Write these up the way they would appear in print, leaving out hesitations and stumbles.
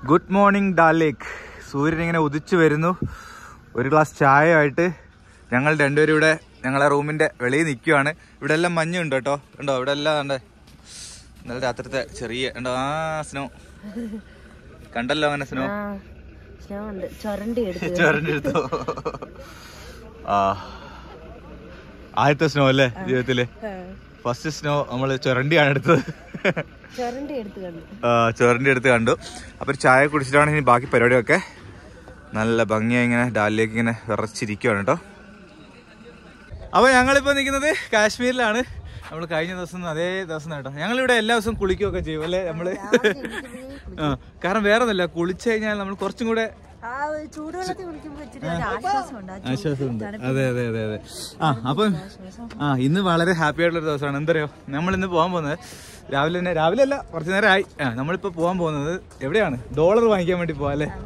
Good morning dal ലേക്ക്. സൂര്യൻ ഇങ്ങനെ ഉദിച്ചു വരുന്നു. ഒരു ഗ്ലാസ് ചായയായിട്ട് ഞങ്ങൾ രണ്ടുപേരും ഇവിടെ ഞങ്ങളെ റൂമിന്റെ വെളിയിൽ നിൽക്കുകയാണ്. ഇവിടെ എല്ലാം മഞ്ഞുണ്ട് കേട്ടോ. ഉണ്ടോ? ഇവിടെ എല്ലാം ഉണ്ട്. ഇന്നലെ രാത്രിത്തെ ചെറിയ ഉണ്ടോ ആ സ്നോ കണ്ടല്ലോ. അങ്ങനെ സ്നോ ചൊരണ്ടെടുത്തോ. ആദ്യത്തെ സ്നോ അല്ലേ ജീവിതത്തില്? ഫസ്റ്റ് സ്നോ നമ്മള് ചൊരണ്ടിയാണ് എടുത്തത്. ചൊരണ്ടി എടുത്ത് കണ്ടു. അപ്പൊ ചായ കുടിച്ചിട്ടാണ് ഇനി ബാക്കി പരിപാടിയൊക്കെ. നല്ല ഭംഗിയായി ഇങ്ങനെ ഡാലിലേക്ക് ഇങ്ങനെ വിറച്ചിരിക്കുകയാണ് കേട്ടോ. അപ്പൊ ഞങ്ങളിപ്പോ നിൽക്കുന്നത് കാശ്മീരിലാണ്. നമ്മൾ കഴിഞ്ഞ ദിവസം അതേ ദിവസം കേട്ടോ. ഞങ്ങളിവിടെ എല്ലാ ദിവസവും കുളിക്കുകയൊക്കെ ചെയ്യും അല്ലേ നമ്മള്. കാരണം വേറെ ഒന്നുമില്ല, കുളിച്ചു കഴിഞ്ഞാൽ നമ്മൾ കുറച്ചും കൂടെ ആശ്വാസമുണ്ട്. അതെ അതെ അതെ അതെ. അപ്പം ഇന്ന് വളരെ ഹാപ്പി ആയിട്ടുള്ളൊരു ദിവസമാണ്. എന്തറിയോ, നമ്മളിന്ന് പോകാൻ പോകുന്നത് രാവിലെ അല്ല, കുറച്ച് നേരം ആയി. നമ്മളിപ്പോൾ പോകാൻ പോകുന്നത് എവിടെയാണ്? ഡോളർ വാങ്ങിക്കാൻ വേണ്ടി പോവാം അല്ലേ.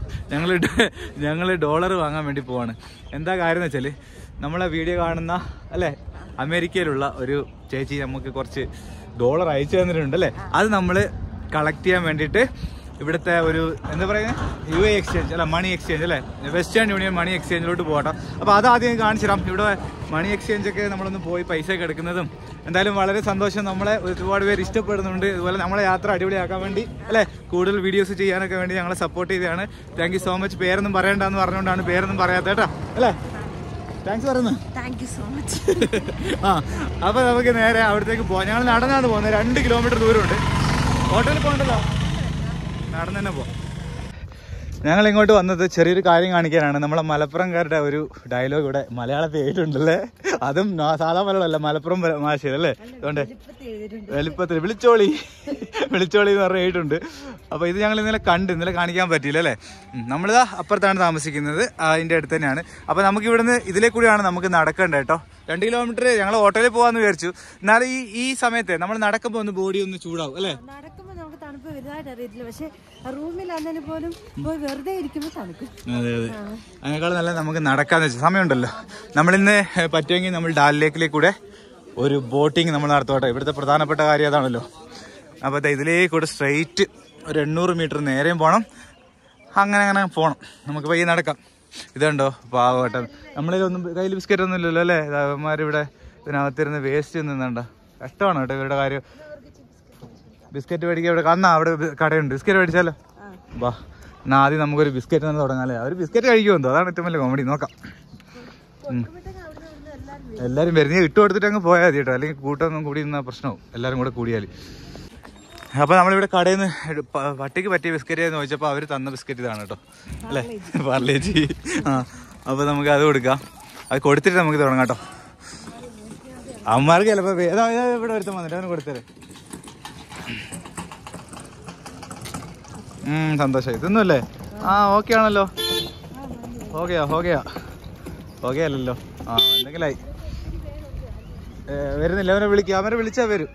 ഞങ്ങൾ ഡോളർ വാങ്ങാൻ വേണ്ടി പോവാണ്. എന്താ കാര്യം എന്ന് വെച്ചാൽ, നമ്മളെ വീഡിയോ കാണുന്ന അല്ലേ അമേരിക്കയിലുള്ള ഒരു ചേച്ചി നമുക്ക് കുറച്ച് ഡോളർ അയച്ചു തന്നിട്ടുണ്ട് അല്ലേ. അത് നമ്മൾ കളക്ട് ചെയ്യാൻ വേണ്ടിയിട്ട് ഇവിടുത്തെ ഒരു എന്താ പറയുക UA എക്സ്ചേഞ്ച് അല്ല മണി എക്സ്ചേഞ്ച് അല്ലേ, വെസ്റ്റേൺ യൂണിയൻ മണി എക്സ്ചേഞ്ചിലോട്ട് പോകട്ടെ. അപ്പോൾ അത് ആദ്യം കാണിച്ചു തരാം. ഇവിടെ മണി എക്സ്ചേഞ്ചൊക്കെ നമ്മളൊന്ന് പോയി പൈസ ഒക്കെ എടുക്കുന്നതും എന്തായാലും വളരെ സന്തോഷം. നമ്മളെ ഒരുപാട് പേര് ഇഷ്ടപ്പെടുന്നുണ്ട്. ഇതുപോലെ നമ്മളെ യാത്ര അടിപൊളിയാക്കാൻ വേണ്ടി അല്ലേ, കൂടുതൽ വീഡിയോസ് ചെയ്യാനൊക്കെ വേണ്ടി ഞങ്ങളെ സപ്പോർട്ട് ചെയ്തതാണ്. Thank you so much. പേരൊന്നും പറയണ്ടെന്ന് പറഞ്ഞുകൊണ്ടാണ് പേരൊന്നും പറയാത്ത കേട്ടോ അല്ലേ. താങ്ക്സ് പറയുന്നു. Thank you so much. അപ്പോൾ നമുക്ക് നേരെ അവിടത്തേക്ക് പോകാം. ഞങ്ങൾ നടന്നാണ് പോകുന്നത്. 2 കിലോമീറ്റർ ദൂരമുണ്ട്. ഹോട്ടലിൽ പോകണ്ടല്ലോ, നടന്നു തന്നെ പോവാം. ഞങ്ങൾ ഇങ്ങോട്ട് വന്നത് ചെറിയൊരു കാര്യം കാണിക്കാനാണ്. നമ്മളെ മലപ്പുറംകാരുടെ ഒരു ഡയലോഗ് ഇവിടെ മലയാളത്തിൽ എഴുതിയിട്ടുണ്ടല്ലേ. അതും സാധാ മലയാളമല്ല, മലപ്പുറം ഭാഷയിലല്ലേ. അതുകൊണ്ട് വലിപ്പത്തിൽ വിളിച്ചോളി എന്ന് പറഞ്ഞ് എഴുതിയിട്ടുണ്ട്. അപ്പോൾ ഇത് ഞങ്ങൾ ഇന്നലെ കാണിക്കാൻ പറ്റിയില്ല അല്ലേ. നമ്മളിതാ അപ്പുറത്താണ് താമസിക്കുന്നത്, അതിൻ്റെ അടുത്ത് തന്നെയാണ്. അപ്പോൾ നമുക്ക് ഇവിടുന്ന് ഇതിലേ കൂടിയാണ് നമുക്ക് നടക്കേണ്ടത് കേട്ടോ. 2 കിലോമീറ്റർ ഞങ്ങൾ ഹോട്ടലിൽ പോകാമെന്ന് വിചാരിച്ചു. എന്നാലും ഈ സമയത്ത് നമ്മൾ നടക്കുമ്പോൾ ഒന്ന് ബോഡി ഒന്ന് ചൂടാവും അല്ലേ. തണുപ്പ് വലുതായിട്ട് അറിയത്തില്ല, പക്ഷെ റൂമിലാണെങ്കിൽ പോലും പോയി വെറുതെ ഇരിക്കുമ്പോൾ തണുക്കും. അതെ അതെ, അതിനേക്കാൾ നല്ല നമുക്ക് നടക്കാന്ന് വെച്ചാൽ സമയമുണ്ടല്ലോ. നമ്മളിന്ന് പറ്റുമെങ്കിൽ നമ്മൾ ഡാൽ ലേക്കിലേക്ക് കൂടെ ഒരു ബോട്ടിങ് നമ്മൾ നടത്തോട്ടെ. ഇവിടുത്തെ പ്രധാനപ്പെട്ട കാര്യം അതാണല്ലോ. അപ്പോൾ ഇതിലേക്കൂടെ സ്ട്രെയിറ്റ് ഒരു 800 മീറ്റർ നേരെയും പോകണം. അങ്ങനെ പോകണം. നമുക്ക് പയ്യെ നടക്കാം. ഇതുണ്ടോ പാവട്ടെ, നമ്മളിതൊന്നും കയ്യിൽ ബിസ്ക്കറ്റ് ഒന്നും ഇല്ലല്ലോ അല്ലേ. അവന്മാരിവിടെ ഇതിനകത്തിരുന്ന് വേസ്റ്റ് നിന്നുണ്ടോ. കഷ്ടമാണ് കേട്ടോ ഇവരുടെ കാര്യം. ബിസ്ക്കറ്റ് മേടിക്കാൻ ഇവിടെ അവിടെ കടയുണ്ട്. ബിസ്ക്കറ്റ് മേടിച്ചാലോ? വാ, എന്നാൽ ആദ്യം നമുക്കൊരു ബിസ്ക്കറ്റ് തന്നെ തുടങ്ങാം അല്ലേ. അവർ ബിസ്ക്കറ്റ് കഴിക്കുമെന്തോ, അതാണ് ഏറ്റവും വലിയ കോമഡി. നോക്കാം. എല്ലാവരും വരുന്നേ ഇട്ട് കൊടുത്തിട്ട് അങ്ങ് പോയാൽ മതി കേട്ടോ, അല്ലെങ്കിൽ കൂട്ടമൊന്നും കൂടി നിന്നാൽ പ്രശ്നവും എല്ലാവരും കൂടെ കൂടിയാൽ. അപ്പോൾ നമ്മളിവിടെ കടയിൽ നിന്ന് പട്ടിക്ക് പറ്റിയ ബിസ്ക്കറ്റ് എന്ന് ചോദിച്ചപ്പോൾ അവർ തന്ന ബിസ്ക്കറ്റ് ഇതാണ് കേട്ടോ അല്ലേ, പാർലേജി. അപ്പോൾ നമുക്ക് അത് കൊടുക്കാം. അത് കൊടുത്തിട്ട് നമുക്ക് തുടങ്ങാം കേട്ടോ. അമ്മമാർക്ക് ചിലപ്പോൾ ഇവിടെ ഒരുത്തം വന്നിട്ട് അവന് കൊടുത്തേ. സന്തോഷം. ഇതൊന്നും അല്ലേ? ഓക്കെ ആണല്ലോ. ഓക്കെ അല്ലല്ലോ. എന്തെങ്കിലായി. വരുന്നില്ല, അവനെ വിളിക്കുക. അവരെ വിളിച്ചാ വരും.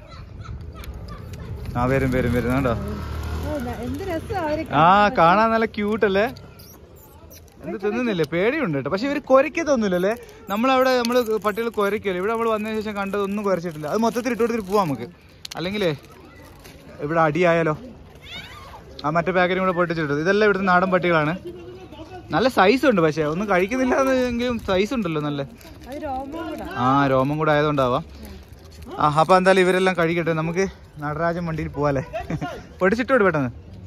വരും കേട്ടോ. കാണാൻ നല്ല ക്യൂട്ടല്ലേ. എന്ത് തിന്നുന്നില്ലേ? പേടിയുണ്ട് കേട്ടോ. പക്ഷെ ഇവര് കുരയ്ക്കത്തൊന്നുമില്ലല്ലേ. നമ്മളവിടെ പട്ടികൾ കുരയ്ക്കല്ലോ. ഇവിടെ നമ്മൾ വന്നതിന് ശേഷം കണ്ടതൊന്നും കുരച്ചിട്ടില്ല. അത് മൊത്തത്തിൽ ഇട്ട് കൊടുത്തിട്ട് പോവാം നമുക്ക്. അല്ലെങ്കിലേ ഇവിടെ അടിയായാലോ. മറ്റേ പാക്കറ്റും കൂടെ പൊട്ടിച്ചിട്ടു. ഇതെല്ലാം ഇവിടുത്തെ നാടൻ പട്ടികളാണ്. നല്ല സൈസ് ഉണ്ട്, പക്ഷെ ഒന്നും കഴിക്കുന്നില്ല എങ്കിലും സൈസ് ഉണ്ടല്ലോ നല്ല. രോമം കൂടെ ആയതുകൊണ്ടാവാം. അപ്പൊ എന്തായാലും ഇവരെല്ലാം കഴിക്കട്ടെ. നമുക്ക് നടരാജൻ വണ്ടിയിൽ പോവാല്ലേ. പൊടിച്ചിട്ടോട് പെട്ടെന്ന്.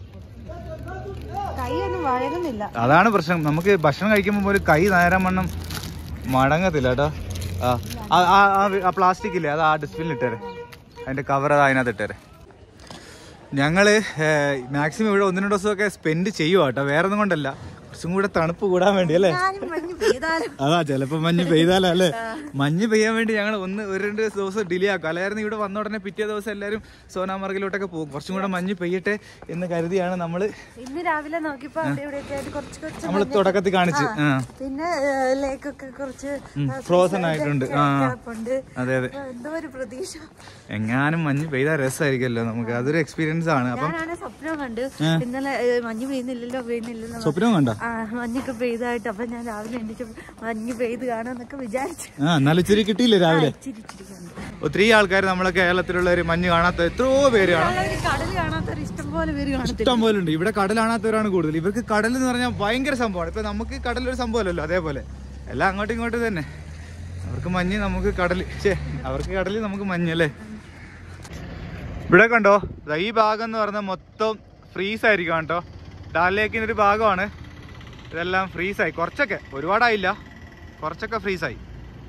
അതാണ് പ്രശ്നം. നമുക്ക് ഭക്ഷണം കഴിക്കുമ്പോൾ ഒരു കൈ നേരം വണ്ണം മടങ്ങത്തില്ല കേട്ടോ. ആ പ്ലാസ്റ്റിക് ഇല്ലേ, അത് ആ ഡസ്റ്റ്ബിനിൽ ഇട്ടേരെ. അതിന്റെ കവർ അത് അതിനകത്ത് ഇട്ടേരെ. ഞങ്ങൾ മാക്സിമം ഇവിടെ 1-2 ദിവസമൊക്കെ സ്പെൻഡ് ചെയ്യുക കേട്ടോ. വേറെ ഒന്നും കൊണ്ടല്ല, കുറച്ചും കൂടെ തണുപ്പ് കൂടാൻ വേണ്ടി അല്ലേ. അതാ ചിലപ്പോൾ മഞ്ഞ് പെയ്താലോ അല്ലേ. മഞ്ഞ് പെയ്യാൻ വേണ്ടി ഞങ്ങൾ 1-2 ദിവസം ഡിലേ ആക്കും. അല്ലായിരുന്നു ഇവിടെ വന്ന ഉടനെ പിറ്റേ ദിവസം എല്ലാവരും സോനാമാർഗിലോട്ടൊക്കെ പോകും. കുറച്ചും കൂടെ മഞ്ഞ് പെയ്യട്ടെ എന്ന് കരുതിയാണ് നമ്മൾ ഇന്ന് രാവിലെ നോക്കിയപ്പോൾ നമ്മൾ തുടക്കത്തിൽ കാണിച്ചു. പിന്നെ ലേക്കൊക്കെ കുറച്ച് ഫ്രോസൺ ആയിട്ടുണ്ട്. അതെ എന്തോ ഒരു പ്രതീക്ഷ. എങ്ങാനും മഞ്ഞ് പെയ്താൽ രസമായിരിക്കുമല്ലോ നമുക്ക്. അതൊരു എക്സ്പീരിയൻസ് ആണ്. അപ്പം സ്വപ്നം കണ്ട് ഇന്നലെ മഞ്ഞ് പെയ്യുന്നില്ലല്ലോ. സ്വപ്നം കണ്ടോ? മഞ്ഞൊക്കെ പെയ്തായിട്ട്. അപ്പൊ ഞാൻ രാവിലെ എണീച്ച് മഞ്ഞ് പെയ്ത് കാണാന്നൊക്കെ വിചാരിച്ചു. എന്നാലും ഇച്ചിരി കിട്ടിയില്ലേ രാവിലെ? ഒത്തിരി ആൾക്കാർ നമ്മളെ കേരളത്തിലുള്ള ഒരു മഞ്ഞ് കാണാത്ത എത്രയോ പേര് കാണാം. കടൽ കാണാത്ത ഇഷ്ടം പോലെ പേര് കാണത്തില്ല. ഇഷ്ടം പോലെ ഉണ്ട്. ഇവിടെ കടലാണാത്തവരാണ് കൂടുതൽ. ഇവർക്ക് കടൽ എന്ന് പറഞ്ഞാൽ ഭയങ്കര സംഭവമാണ്. ഇപ്പൊ നമുക്ക് കടലൊരു സംഭവമല്ലല്ലോ, അതേപോലെ എല്ലാം അങ്ങോട്ടും ഇങ്ങോട്ടും തന്നെ. അവർക്ക് മഞ്ഞ്, നമുക്ക് കടൽ. അവർക്ക് കടല്, നമുക്ക് മഞ്ഞല്ലേ. ഇവിടെ കണ്ടോ, ഈ ഭാഗം എന്ന് പറഞ്ഞാൽ മൊത്തം ഫ്രീസ് ആയിരിക്കും കേട്ടോ. ഡാൽ ലേക്കിൻ്റെ ഒരു ഭാഗമാണ്. ഇതെല്ലാം ഫ്രീസായി, കുറച്ചൊക്കെ, ഒരുപാടായില്ല, കുറച്ചൊക്കെ ഫ്രീസായി.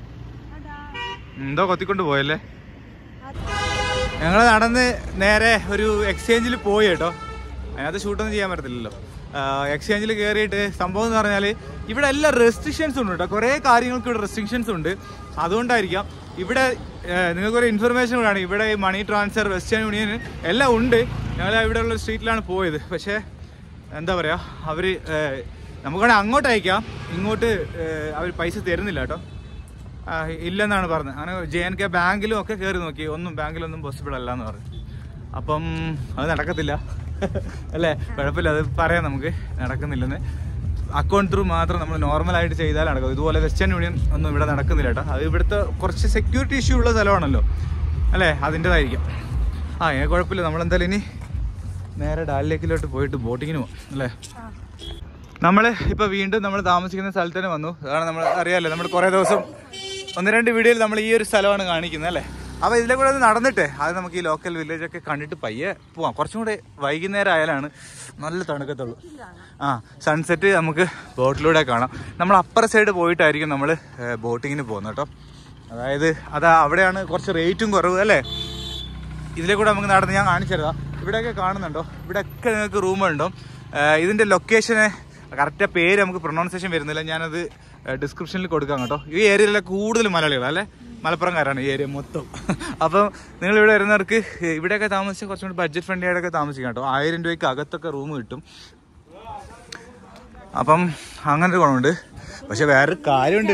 എന്തോ കൊത്തിക്കൊണ്ട് പോയല്ലേ. ഞങ്ങൾ നടന്ന് നേരെ ഒരു എക്സ്ചേഞ്ചിൽ പോയി കേട്ടോ. അതിനകത്ത് ഷൂട്ടൊന്നും ചെയ്യാൻ പറ്റത്തില്ലല്ലോ. എക്സ്ചേഞ്ചിൽ കയറിയിട്ട് സംഭവം എന്ന് പറഞ്ഞാൽ ഇവിടെ എല്ലാ റെസ്ട്രിക്ഷൻസും ഉണ്ട് കേട്ടോ. കുറേ കാര്യങ്ങൾക്ക് ഇവിടെ റെസ്ട്രിക്ഷൻസ് ഉണ്ട്. അതുകൊണ്ടായിരിക്കാം ഇവിടെ നിങ്ങൾക്കൊരു ഇൻഫർമേഷൻ കാണും. ഇവിടെ മണി ട്രാൻസ്ഫർ, വെസ്റ്റേൺ യൂണിയൻ എല്ലാം ഉണ്ട്. ഞങ്ങൾ ഇവിടെയുള്ള സ്ട്രീറ്റിലാണ് പോയത്. പക്ഷേ എന്താ പറയുക, അവർ നമുക്കാണെങ്കിൽ അങ്ങോട്ട് അയക്കാം, ഇങ്ങോട്ട് അവർ പൈസ തരുന്നില്ല കേട്ടോ. ഇല്ലെന്നാണ് പറഞ്ഞത്. അങ്ങനെ JNK ബാങ്കിലും ഒക്കെ കയറി നോക്കി, ബാങ്കിലൊന്നും പോസിബിൾ അല്ല എന്ന് പറഞ്ഞു. അപ്പം അത് നടക്കത്തില്ല അല്ലേ. കുഴപ്പമില്ല, അത് പറയാം, നമുക്ക് നടക്കുന്നില്ലെന്ന്. അക്കൗണ്ട് ത്രൂ മാത്രം നമ്മൾ നോർമലായിട്ട് ചെയ്താൽ നടക്കും. ഇതുപോലെ വെസ്റ്റേൺ യൂണിയൻ ഒന്നും ഇവിടെ നടക്കുന്നില്ല കേട്ടോ. അത് ഇവിടുത്തെ കുറച്ച് സെക്യൂരിറ്റി ഇഷ്യൂ ഉള്ള സ്ഥലമാണല്ലോ അല്ലേ, അതിൻ്റെതായിരിക്കും. കുഴപ്പമില്ല. നമ്മളെന്തായാലും ഇനി നേരെ ഡാൽ ലേക്കിലോട്ട് പോയിട്ട് ബോട്ടിങ്ങിന് പോകാം അല്ലേ. നമ്മൾ ഇപ്പോൾ വീണ്ടും നമ്മൾ താമസിക്കുന്ന സ്ഥലത്ത് തന്നെ വന്നു. അതാണ് നമ്മൾ അറിയാമല്ലോ, നമ്മൾ കുറേ ദിവസം 1-2 വീഡിയോയിൽ നമ്മൾ ഈ ഒരു സ്ഥലമാണ് കാണിക്കുന്നത് അല്ലേ. അപ്പോൾ ഇതിലെ കൂടെ ഒന്ന് നടന്നിട്ട് അത് നമുക്ക് ഈ ലോക്കൽ വില്ലേജൊക്കെ കണ്ടിട്ട് പയ്യെ പോവാം. കുറച്ചും കൂടെ വൈകുന്നേരം ആയാലാണ് നല്ല തണുക്കത്തുള്ളൂ. സൺസെറ്റ് നമുക്ക് ബോട്ടിലൂടെ കാണാം. നമ്മൾ അപ്പർ സൈഡ് പോയിട്ടായിരിക്കും നമ്മൾ ബോട്ടിങ്ങിന് പോകുന്നത് കേട്ടോ. അതായത് അവിടെയാണ് കുറച്ച് റേറ്റും കുറവ് അല്ലേ. ഇതിലെ കൂടെ നമുക്ക് നടന്ന് ഞാൻ കാണിച്ചു തരാം. ഇവിടെയൊക്കെ കാണുന്നുണ്ടോ, ഇവിടെയൊക്കെ നിങ്ങൾക്ക് റൂമുണ്ടോ. ഇതിൻ്റെ ലൊക്കേഷന് കറക്റ്റ് പേര് നമുക്ക് പ്രൊനൗൺസിയേഷൻ വരുന്നില്ല, ഞാനത് ഡിസ്ക്രിപ്ഷനിൽ കൊടുക്കാം കേട്ടോ. ഈ ഏരിയയിലെ കൂടുതൽ മലയാളികളാണ് അല്ലേ, മലപ്പുറംകാരാണ് ഈ ഏരിയ മൊത്തം. അപ്പം നിങ്ങൾ ഇവിടെ വരുന്നവർക്ക് ഇവിടെയൊക്കെ താമസിച്ചാൽ കുറച്ചും കൂടി ബഡ്ജറ്റ് ഫ്രണ്ട്ലി ആയിട്ടൊക്കെ താമസിക്കാം കേട്ടോ. 1000 രൂപയ്ക്ക് അകത്തൊക്കെ റൂം കിട്ടും. അപ്പം അങ്ങനെ ഒരു ഗുണമുണ്ട്. പക്ഷെ വേറൊരു കാര്യമുണ്ട്.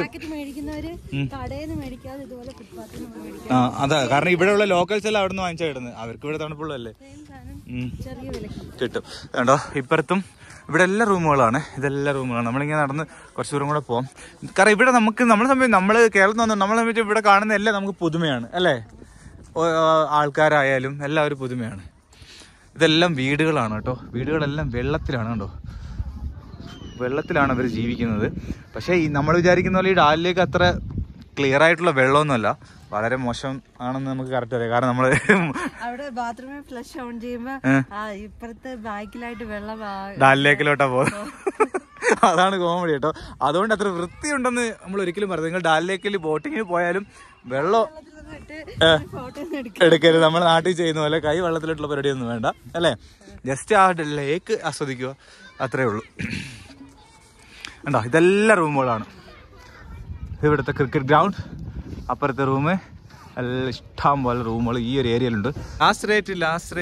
അതാ കാരണം ഇവിടെയുള്ള ലോക്കൽസ് എല്ലാം അവിടെ നിന്ന് വാങ്ങിച്ചാൽ ഇടുന്നത്. അവർക്ക് ഇവിടെ തണുപ്പുള്ളതല്ലേ, കിട്ടും. കണ്ടോ ഇപ്പുറത്തും ഇവിടെ എല്ലാ റൂമുകളാണ്. ഇതെല്ലാം റൂമുകളാണ്. നമ്മളിങ്ങനെ നടന്ന് കുറച്ച് ദൂരം കൂടെ പോകാം. കാരണം ഇവിടെ നമ്മൾ കേരളത്തിൽ നിന്ന് നമ്മളെ സംബന്ധിച്ച് ഇവിടെ കാണുന്ന എല്ലാം നമുക്ക് പുതുമയാണ് അല്ലേ. ആൾക്കാരായാലും എല്ലാവരും പുതുമയാണ്. ഇതെല്ലാം വീടുകളാണ് കേട്ടോ. വീടുകളെല്ലാം വെള്ളത്തിലാണ് കേട്ടോ. വെള്ളത്തിലാണ് അവർ ജീവിക്കുന്നത്. പക്ഷേ നമ്മൾ വിചാരിക്കുന്ന പോലെ ഈ ഡാലിലേക്ക് അത്ര ക്ലിയർ ആയിട്ടുള്ള വെള്ളമൊന്നുമല്ല, വളരെ മോശം ആണെന്ന് നമുക്ക് കറക്റ്റ് അറിയാം. കാരണം നമ്മള് അവിടെ ബാത്റൂമിൽ ഫ്ലഷ് ഓൺ ചെയ്യുമ്പോ ഇപ്പുറത്തെ ബാക്കിലായിട്ട് വെള്ളം ഡാലിലേക്കിലോട്ടാ പോകുന്നത്. അതാണ് കോമഡി കേട്ടോ. അതുകൊണ്ട് അത്ര വൃത്തിയുണ്ടെന്ന് നമ്മൾ ഒരിക്കലും പറയുന്നത്. നിങ്ങൾ ഡാലിലേക്കിൽ ബോട്ടിങ്ങിന് പോയാലും വെള്ളം എടുക്കരുത്. നമ്മുടെ നാട്ടിൽ ചെയ്യുന്ന പോലെ കൈ വെള്ളത്തിലിട്ടുള്ള പരിപാടിയൊന്നും വേണ്ട അല്ലേ. ജസ്റ്റ് ആ ലേക്ക് ആസ്വദിക്കുക, അത്രേ ഉള്ളൂ. കണ്ടോ ഇതെല്ലാം റൂമുകളാണ്. ഇവിടുത്തെ ക്രിക്കറ്റ് ഗ്രൗണ്ട്, അപ്പുറത്തെ റൂം, എല്ലാം ഇഷ്ടം പോലെ റൂമുകൾ ഈ ഒരു ഏരിയയിലുണ്ട്. ലാസ്റ്റ് റേറ്റ് ലാസ്റ്റ്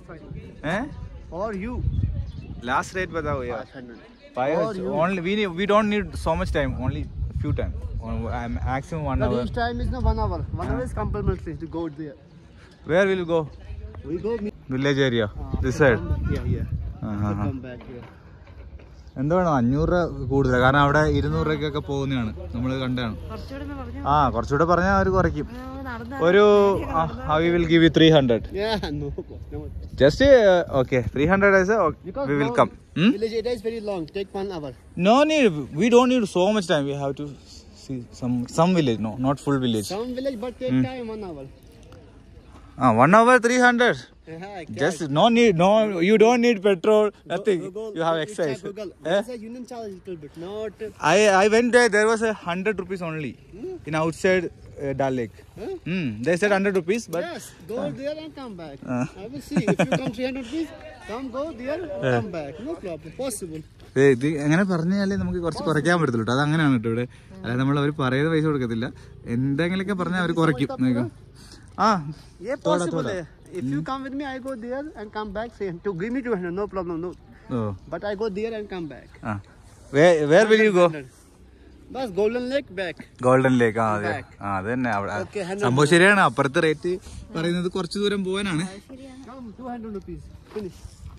റേറ്റ് बताओ यार. Only we don't need so much time, only few time, maximum 1 hour. Each time is 1 hour. 1 hour is compulsory to go there. Where will you go? We go village area, this side. Yeah. Come back here. എന്താണ് 500 രൂപ കൂടുതലാണ്. കാരണം അവിടെ 200 രൂപയ്ക്കൊക്കെ പോകുന്നതാണ്, നമ്മൾ കണ്ടാണ്. കുറച്ചുകൂടെ പറഞ്ഞാൽ അവർ കുറയ്ക്കും. ഒരു we will give you 300. Yeah, no. Just okay, 300 is we will come. Village area is very long, take 1 hour. No need, we don't need so much time. We have to see some village, no, not full village. Some village, but take time 1 hour. 1 hour 300. Just no need, no, you don't need petrol, nothing. You have exercise. Union charge a little bit, not. I went there was 100 rupees only in outside Dal Lake. They said 100 rupees, but yes, go there and come back. I will see if you come 300 rupees, go there and come back, no problem, possible. ഇത് എങ്ങനെ പറഞ്ഞാലേ നമുക്ക് കുറച്ച് കുറയ്ക്കാൻ പറ്റത്തുള്ളൂ കേട്ടോ. അത് അങ്ങനെയാണ് കേട്ടോ ഇവിടെ. അതായത് നമ്മൾ അവർ പറയുന്ന പൈസ കൊടുക്കത്തില്ല, എന്തെങ്കിലുമൊക്കെ പറഞ്ഞാൽ അവർ കുറയ്ക്കും. Yeah, possible. If you come with me, I go there and come back. Say to give me 200, no problem, no. But I go there and come back. Where will you go? Bas Golden Lake back. Golden Lake, അതെ അത് തന്നെ. അവിടെ സംഭവം ശരിയാണ്. അപ്പുറത്തെ rate പറയുന്നത് കുറച്ച് ദൂരം പോകാനാണ്. 200 rupees. Finish.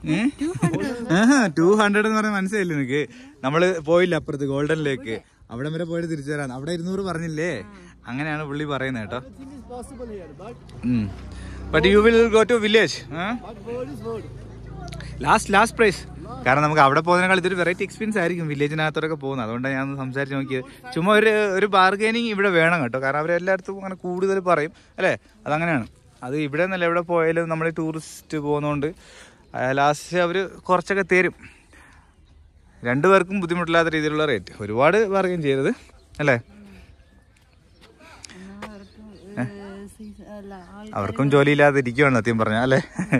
200 എന്ന് പറയാൻ മനസ്സിലായില്ലേ നിനക്ക്? നമ്മള് പോയില്ല അപ്പുറത്ത് ഗോൾഡൻ ലേക്ക്, അവിടെ വരെ പോയിട്ട് തിരിച്ചു തരാൻ. അവിടെ 200 പറഞ്ഞില്ലേ, അങ്ങനെയാണ് പുള്ളി പറയുന്നത് കേട്ടോ. But you will go to village. But word is word. Last price. കാരണം നമുക്ക് അവിടെ പോകുന്നതിനേക്കാൾ ഇതൊരു വെറൈറ്റി എക്സ്പീരിയൻസ് ആയിരിക്കും വില്ലേജിനകത്തോടൊക്കെ പോകുന്നത്. അതുകൊണ്ടാണ് ഞാൻ സംസാരിച്ച് നോക്കിയത്. ചുമ്മാ ഒരു ബാർഗൈനിങ് ഇവിടെ വേണം കേട്ടോ. കാരണം അവരെല്ലായിടത്തും അങ്ങനെ കൂടുതൽ പറയും അല്ലേ, അതങ്ങനെയാണ്. അത് ഇവിടെ നിന്നല്ല എവിടെ പോയാലും നമ്മൾ ടൂറിസ്റ്റ് പോകുന്നതുകൊണ്ട് ലാസ്റ്റ് അവർ കുറച്ചൊക്കെ തരും. രണ്ടുപേർക്കും ബുദ്ധിമുട്ടില്ലാത്ത രീതിയിലുള്ള റേറ്റ്. ഒരുപാട് ബാർഗൈൻ ചെയ്തത് അല്ലേ. അവർക്കും ജോലിയില്ലാതെ ഇരിക്കുവാണ് സത്യം പറഞ്ഞ അല്ലേ.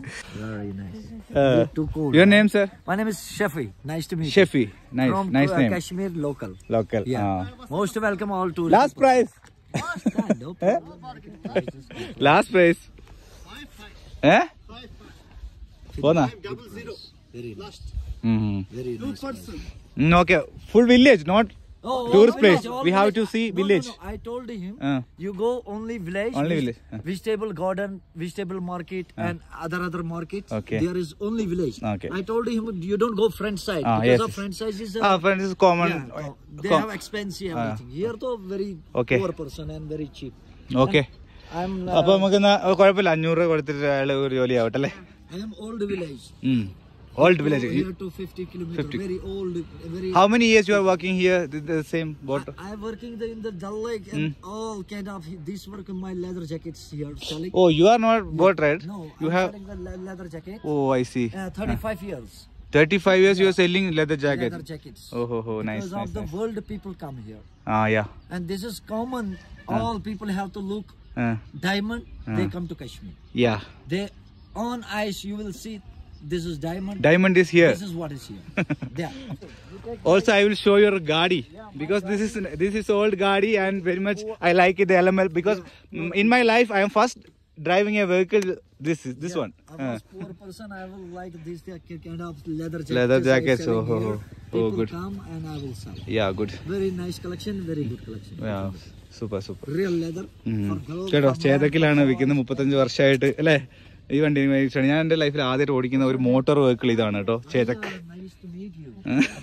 Your name, sir? My name is Shafi. Nice to meet you. Shafi. Nice name. Kashmir local. Yeah. Most welcome all to. Last prize. No problem. Last prize. Eh? Pona. 500. Very nice. Very nice. Okay. Full village, not tourist place. We have to see village. No. I told him you go only village. Only village. Vegetable garden, vegetable market, and other markets. Okay. There is only village. Okay. I told him you don't go front side because yes. of front side is. Friends is common. They have expensive everything. Here though very poor person and very cheap. Okay. I'm. അപ്പൊ നമുക്ക് കുഴപ്പമില്ല, 500 കൊടുത്തിട്ട് അയാൾ ഒരു ജോലി ആവട്ടെ അല്ലേ. I am old village. Old village. Here to 50 kilometers. Very old. Very. How many years you are working here? The same boat? I am working in the Dal Lake and all kind of this work in my leather jackets here selling. Oh, you are not boat right? No, You I'm have. selling the leather jacket. Oh, I see. 35 years. 35 years you are selling leather jackets. Leather jackets. Oh, nice. Because of the world people come here. Yeah. And this is common. All people have to look diamond. They come to Kashmir. Yeah. They on ice you will see. This is diamond. Diamond is here. This is what is here. There. Also, I will show your Gadi because this is old Gadi and very much I like it, the LML, because in my life I am first driving a vehicle. This one. I was poor person. I will like this kind of leather jackets. Leather jackets. People Good. come and I will sell. Yeah, good. Very nice collection. Very good collection. Yeah, super. Real leather. For girls. കേട്ടോ, ചേതക്കിലാണ് വിൽക്കുന്നത് 35 വർഷമായിട്ട് അല്ലേ. ഈ വണ്ടി മേടിച്ചാണ് ഞാൻ എന്റെ ലൈഫിൽ ആദ്യമായിട്ട് ഓടിക്കുന്ന ഒരു മോട്ടോർ വെഹിക്കിൾ ഇതാണ് കേട്ടോ, Chetak. Nice to meet you.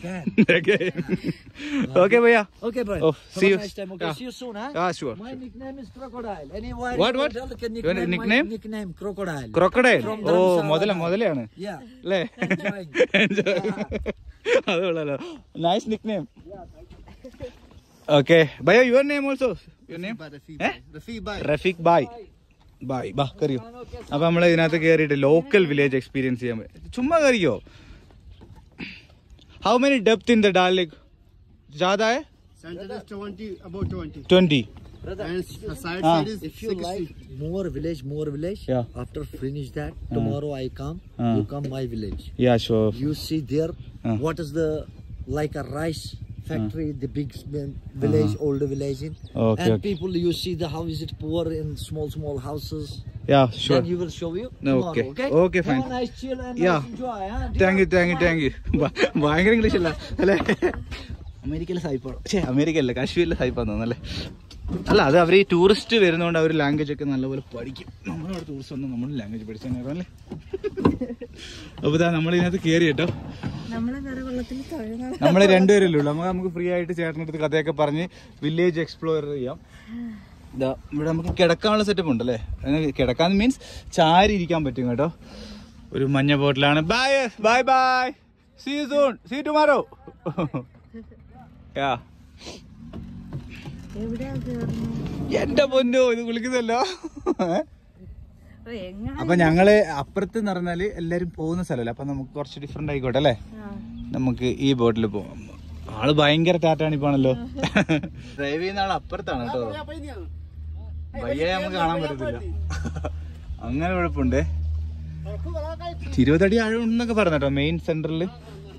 Okay, bhaiya. Okay, bro. Oh, see you. Nice time. Okay, see you soon, huh? Sure. My nickname is Crocodile. Anyone? What? Your nickname? My nickname Crocodile. Crocodile. From Oh, Dharamsala. മുതലയാണ് Yeah. അല്ലേ. Enjoying. അത് കൊള്ളാലോ. Nice nickname. Okay, bhaiya, your name also. Your name? Rafiq Bhai. Bye. ബാ കറിയോ. അപ്പൊ നമ്മള് ഇതിനകത്ത് കയറിയിട്ട് local village experience ചെയ്യാൻ പറ്റും. ചുമ്മാ കറിയോ. How many depth in the Dal Lake? ज़्यादा है? Center is 20, about 20. 20. And side is If you 60. like more village. Yeah. After finish that, tomorrow I come. You come my village. Yeah, sure. You see there. What is the like a rice factory, the big village, old village in. Okay, and people, you see the how is it poor in small houses. Yeah, sure. Then you will show you No, tomorrow, okay, fine. Have a nice chill and Yeah. nice enjoy. Huh? Thank you. ഭയങ്കര English അല്ല അല്ലേ. അമേരിക്കയിലെ സായിപ്പാണ്. അമേരിക്കയല്ല, കാശ്മീരിലെ സായിപ്പാന്ന് തോന്നുന്നല്ലേ. അല്ല, അത് അവർ ഈ tourist വരുന്നതുകൊണ്ട് അവർ ലാംഗ്വേജ് ഒക്കെ നല്ലപോലെ പഠിക്കും. നമ്മളവിടെ ടൂറിസ്റ്റ് വന്ന് നമ്മൾ ലാംഗ്വേജ് പഠിച്ചാൽ അല്ലേ. അപ്പൊ ഇതാ നമ്മളിതിനകത്ത് കയറി കേട്ടോ. നമ്മള് രണ്ടുപേരല്ലേ ഉള്ളൂ. നമുക്ക് ഫ്രീ ആയിട്ട് ചേട്ടനടുത്ത് കഥയൊക്കെ പറഞ്ഞ് വില്ലേജ് എക്സ്പ്ലോർ ചെയ്യാം. ഇതാ ഇവിടെ നമുക്ക് കിടക്കാനുള്ള സെറ്റപ്പ് ഉണ്ടല്ലേ. കിടക്കാൻ മീൻസ് ചാരി ഇരിക്കാൻ പറ്റും കേട്ടോ. ഒരു മഞ്ഞ ബോട്ടിലാണ്. Bye see you soon, see you tomorrow. എന്റെ പൊന്നോ, ഇത് വിളിക്കുന്നല്ലോ. അപ്പൊ ഞങ്ങള് അപ്പുറത്ത് എന്ന് പറഞ്ഞാല് എല്ലാരും പോകുന്ന സ്ഥലമല്ലേ. അപ്പൊ നമുക്ക് കുറച്ച് ഡിഫറെന്റ് ആയിക്കോട്ടെ അല്ലേ. നമുക്ക് ഈ ബോട്ടിൽ പോവാം. ആള് ഭയങ്കര ടാറ്റാണിപ്പാണല്ലോ. ഡ്രൈവ് ചെയ്യുന്ന ആൾ അപ്പുറത്താണ് കേട്ടോ. വയ്യ നമുക്ക് കാണാൻ പറ്റത്തില്ല. അങ്ങനെ കുഴപ്പമുണ്ട്. 20 അടി ആഴം ഉണ്ടെന്നൊക്കെ പറഞ്ഞു കേട്ടോ മെയിൻ സെന്ററിൽ.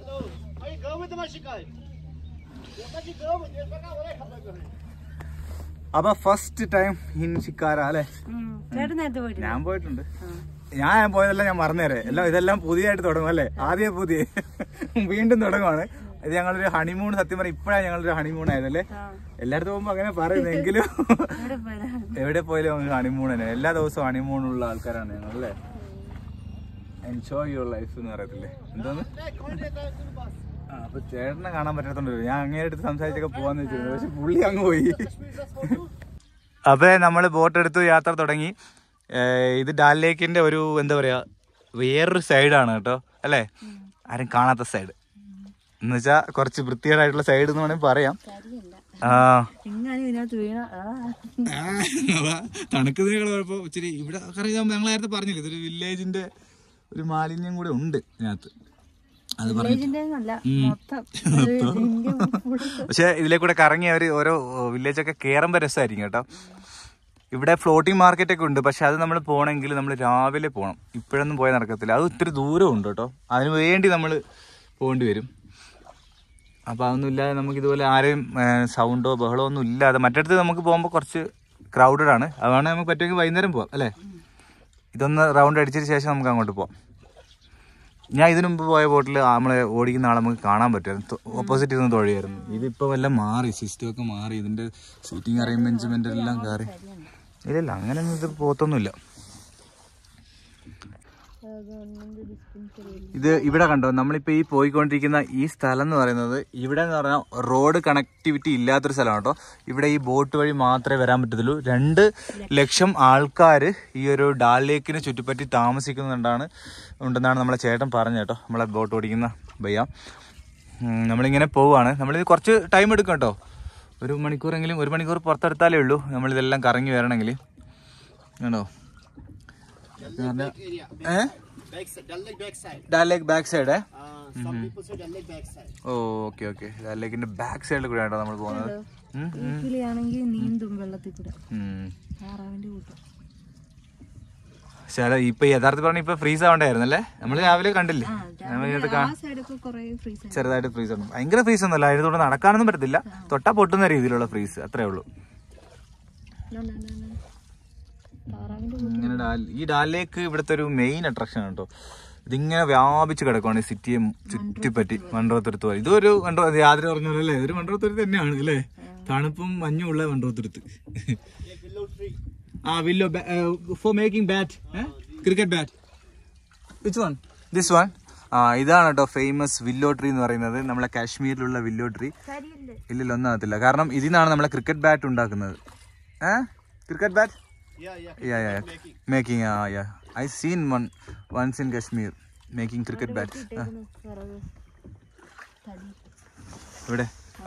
അപ്പൊ ഫസ്റ്റ് ടൈം ഇൻ ഷിക്കാര അല്ലെ. ഞാൻ പോയിട്ടുണ്ട്. ഞാൻ പോയതെല്ലാം ഞാൻ മറന്നുതരേ. ഇതെല്ലാം പുതിയതായിട്ട് തുടങ്ങും അല്ലേ. ആദ്യം പുതിയ വീണ്ടും തുടങ്ങുവാണ്. ഇത് ഞങ്ങളൊരു ഹണിമൂൺ, സത്യം പറഞ്ഞാൽ ഇപ്പഴാണ് ഞങ്ങളൊരു ഹണിമൂൺ ആയതല്ലേ. എല്ലായിടത്തും പോകുമ്പോ അങ്ങനെ പറയുന്നെങ്കിലും എവിടെ പോയാലും നമുക്ക് ഹണിമൂൺ തന്നെ. എല്ലാ ദിവസവും ഹണിമൂണുള്ള ആൾക്കാരാണ് ഞങ്ങൾ അല്ലേ. എൻജോയ് യുവർ ലൈഫ് എന്ന് പറയത്തില്ലേ. എന്തോന്ന്. അപ്പൊ ചേട്ടനെ കാണാൻ പറ്റാത്തോണ്ടല്ലോ ഞാൻ അങ്ങേടുത്ത് സംസാരിച്ചൊക്കെ പോവാന്ന് വെച്ചിരുന്നു. പക്ഷെ പുള്ളി അങ്ങ് പോയി. അപ്പൊ നമ്മള് ബോട്ട് എടുത്തു, യാത്ര തുടങ്ങി. ഇത് ഡാൽ ലേക്കിന്റെ ഒരു എന്താ പറയാ വേറൊരു സൈഡാണ് കേട്ടോ. അല്ലേ? ആരും കാണാത്ത സൈഡ് എന്ന് വെച്ചാൽ കുറച്ച് വൃത്തികേടായിട്ടുള്ള സൈഡ് എന്ന് വേണമെങ്കിൽ പറയാം. തണുക്കുന്നതിനേക്കാൾ കുഴപ്പം ഇച്ചിരി ഇവിടെ അറിയാം. ഞങ്ങൾ നേരത്തെ പറഞ്ഞില്ലേ ഇതൊരു വില്ലേജിന്റെ ഒരു മാലിന്യം കൂടെ ഉണ്ട് ഇതിനകത്ത്. അത് പക്ഷെ ഇതിലേക്കൂടെ കറങ്ങി അവര് ഓരോ വില്ലേജൊക്കെ കയറുമ്പോ രസമായിരിക്കും കേട്ടോ. ഇവിടെ ഫ്ലോട്ടിംഗ് മാർക്കറ്റ് ഒക്കെ ഉണ്ട്. പക്ഷെ അത് നമ്മൾ പോകണമെങ്കിൽ നമ്മൾ രാവിലെ പോകണം. ഇപ്പോഴൊന്നും പോയാൽ നടക്കത്തില്ല. അത് ഇത്തിരി ദൂരം ഉണ്ട് കേട്ടോ. അതിന് വേണ്ടി നമ്മൾ പോകേണ്ടി വരും. അപ്പോൾ അതൊന്നും ഇല്ലാതെ നമുക്ക് ഇതുപോലെ ആരെയും സൗണ്ടോ ബഹളമോ ഒന്നും ഇല്ലാതെ മറ്റടുത്ത് നമുക്ക് പോകുമ്പോൾ കുറച്ച് ക്രൗഡഡ് ആണ്. അതാണ് നമുക്ക് പറ്റുമെങ്കിൽ വൈകുന്നേരം പോവാം അല്ലേ? ഇതൊന്ന് റൗണ്ട് അടിച്ചതിന് ശേഷം നമുക്ക് അങ്ങോട്ട് പോവാം. ഞാൻ ഇതിനു മുമ്പ് പോയ ബോട്ടിൽ നമ്മളെ ഓടിക്കുന്ന ആളെ നമുക്ക് കാണാൻ പറ്റുമായിരുന്നു. ഓപ്പോസിറ്റ് ഇരുന്ന് തൊഴിയായിരുന്നു. ഇതിപ്പോൾ എല്ലാം മാറി, സിസ്റ്റം ഒക്കെ മാറി. ഇതിൻ്റെ സീറ്റിംഗ് അറേഞ്ച്മെന്റ് എല്ലാം കയറി. ഇല്ല അങ്ങനെയൊന്നും ഇത് പോത്തൊന്നുമില്ല. ഇത് ഇവിടെ കണ്ടോ, നമ്മളിപ്പോൾ ഈ പോയിക്കൊണ്ടിരിക്കുന്ന ഈ സ്ഥലം എന്ന് പറയുന്നത് ഇവിടെ എന്ന് പറഞ്ഞാൽ റോഡ് കണക്ടിവിറ്റി ഇല്ലാത്തൊരു സ്ഥലമാണ് കേട്ടോ. ഇവിടെ ഈ ബോട്ട് വഴി മാത്രമേ വരാൻ പറ്റത്തുള്ളൂ. 2 ലക്ഷം ആൾക്കാർ ഈ ഒരു ഡാൽ ലേക്കിന് ചുറ്റിപ്പറ്റി ഉണ്ടെന്നാണ് നമ്മളെ ചേട്ടൻ പറഞ്ഞത് കേട്ടോ. നമ്മളെ ബോട്ട് ഓടിക്കുന്ന ഭയ്യ. നമ്മളിങ്ങനെ പോവുകയാണ്. നമ്മളിത് കുറച്ച് ടൈം എടുക്കും കേട്ടോ. 1 മണിക്കൂർ പുറത്തെടുത്താലേ ഉള്ളൂ നമ്മളിതെല്ലാം കറങ്ങി വരണമെങ്കിൽ. ആണോ? Dal lake back side. Okay okay. Dal ലേക്കിന്റെ ബാക്ക് സൈഡിൽ കൂടെ ആട്ടോ നമ്മൾ പോകുന്നത്. ഇപ്പൊ യഥാർത്ഥത്തിൽ പറഞ്ഞ ഇപ്പൊ ഫ്രീസ് ആവണ്ടായിരുന്നു അല്ലേ? നമ്മള് രാവിലെ കണ്ടില്ലേ ചെറുതായിട്ട് ഫ്രീസ് ആണ്. ഭയങ്കര ഫ്രീസ് ഒന്നുമല്ല. അതിനോട് നടക്കാനൊന്നും പറ്റത്തില്ല. തൊട്ടാ പൊട്ടുന്ന രീതിയിലുള്ള ഫ്രീസ് അത്രേ ഉള്ളൂ. ഇങ്ങനെ ഈ ഡാൽ ലേക്ക് ഇവിടുത്തെ ഒരു മെയിൻ അട്രാക്ഷൻ ആണ് കേട്ടോ. ഇതിങ്ങനെ വ്യാപിച്ച് കിടക്കുവാണ് ഈ സിറ്റിയെ ചുറ്റിപ്പറ്റി. മൺട്രോത്തുരുത്ത് പോലെ ഇതൊരു യാത്ര പറഞ്ഞ പോലെ അല്ലേ? ഇതൊരു മൺട്രോത്തുരുത്ത് തന്നെയാണ് അല്ലേ? തണുപ്പും മഞ്ഞും ഉള്ള Munroethuruthu. Willow for making bat, cricket bat. Which one? This one. ഇതാണ് കേട്ടോ ഫേമസ് വില്ലോ ട്രീ എന്ന് പറയുന്നത്. നമ്മളെ കാശ്മീരിലുള്ള വില്ലോ ട്രീ. ഇല്ലല്ലോ ഒന്നും ആകത്തില്ല. കാരണം ഇതിന്നാണ് നമ്മളെ ക്രിക്കറ്റ് ബാറ്റ് ഉണ്ടാക്കുന്നത്. Cricket bat making I seen once in Kashmir making cricket bat. ഇവിടെ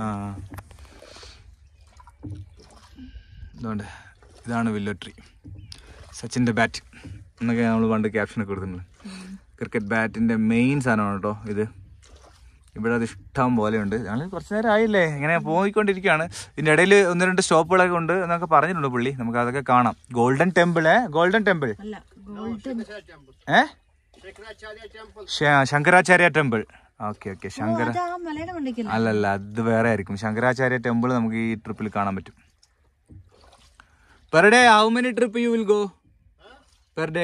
ഇതുകൊണ്ട് ഇതാണ് വില്ലോ ട്രീ. സച്ചിൻ്റെ ബാറ്റ് എന്നൊക്കെ നമ്മൾ പണ്ട് ക്യാപ്ഷനൊക്കെ കൊടുത്തിട്ടുണ്ട്. ക്രിക്കറ്റ് ബാറ്റിൻ്റെ മെയിൻ സാധനമാണ് കേട്ടോ ഇത്. ഇവിടെ അത് ഇഷ്ടം പോലെയുണ്ട്. ഞങ്ങൾ കുറച്ച് നേരം ആയില്ലേ ഇങ്ങനെ പോയിക്കൊണ്ടിരിക്കുകയാണ്. ഇതിൻ്റെ ഇടയിൽ 1-2 സ്റ്റോപ്പുകളൊക്കെ ഉണ്ട് എന്നൊക്കെ പറഞ്ഞിട്ടുണ്ട് പുള്ളി. നമുക്ക് അതൊക്കെ കാണാം. Golden temple Shankaracharya temple. Okay okay. അല്ലല്ല, അത് വേറെ ആയിരിക്കും. ശങ്കരാചാര്യ ടെമ്പിൾ നമുക്ക് ഈ ട്രിപ്പിൽ കാണാൻ പറ്റും. Per day how many trip you will go per day?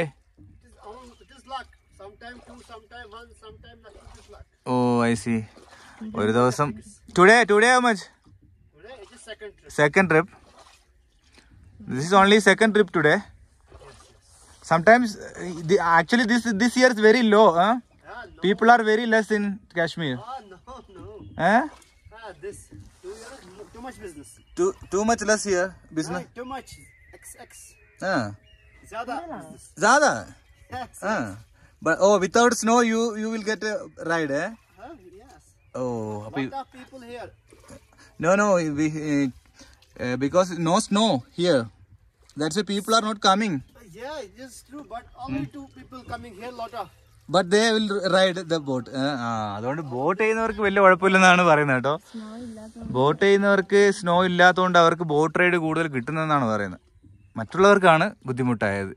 Oh, I see. ഒരു ദിവസം. Today how much? Today it is second trip. Second trip. This is only second trip today. Sometimes actually this year is very low, huh? No. People are very less in Kashmir. No. This too much business. Too much less here business. Too much. XX. Zyada. Yes. But without snow you will get a ride, eh? Yes. Oh, lot of people here. No, because no snow here. That's why people are not coming. Yeah, it is true. But only 2 people coming here. Lot of. But they will ride the boat. അതുകൊണ്ട് boat ചെയ്യുന്നവർക്ക് വലിയ കുഴപ്പമില്ലെന്നാണ് പറയുന്നത് കേട്ടോ. Boat ചെയ്യുന്നവർക്ക് snow ഇല്ലാത്തതുകൊണ്ട് അവർക്ക് boat ride കൂടുതൽ കിട്ടുന്നതെന്നാണ് പറയുന്നത്. മറ്റുള്ളവർക്കാണ് ബുദ്ധിമുട്ടായത്.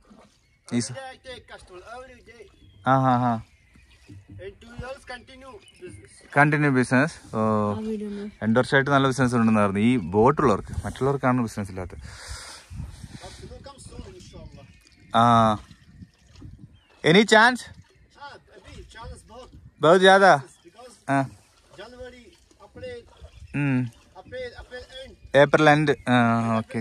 Continue business. ഓ, 2 വർഷമായിട്ട് നല്ല ബിസിനസ് ഉണ്ടെന്ന് പറഞ്ഞു ഈ ബോട്ടുള്ളവർക്ക്. മറ്റുള്ളവർക്കാണ് ബിസിനസ് ഇല്ലാത്തത്. Any chance? बहुत ज्यादा. April end. ഓക്കെ.